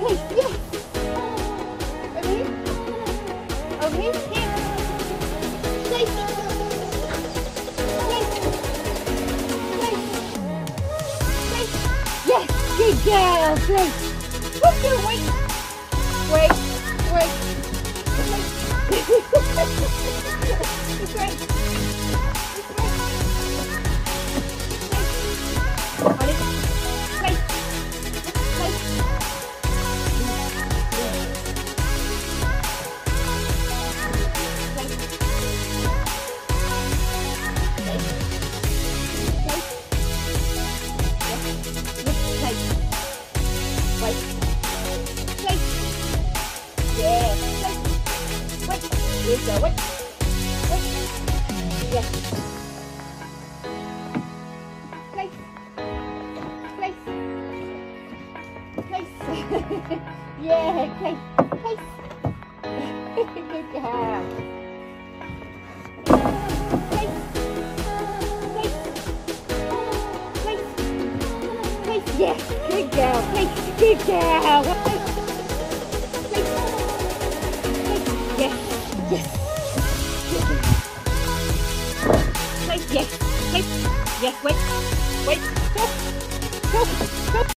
place, yes. Over here. Over here, here. Place. Place. Place. Place. Yes, good girl, place. Good girl, wait. Wait, wait. This way. Here we go, wait, wait, yes, place, place, place, yeah, place, place, good girl, place, place, place, place, yes, good girl, place, good girl, place, place, yes. Yes. Place, yes. Place, yes, wait. Wait. Go. Go. Go.